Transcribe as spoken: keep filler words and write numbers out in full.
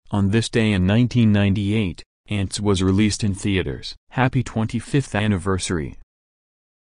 On this day in nineteen ninety-eight, Antz was released in theaters. Happy twenty-fifth anniversary.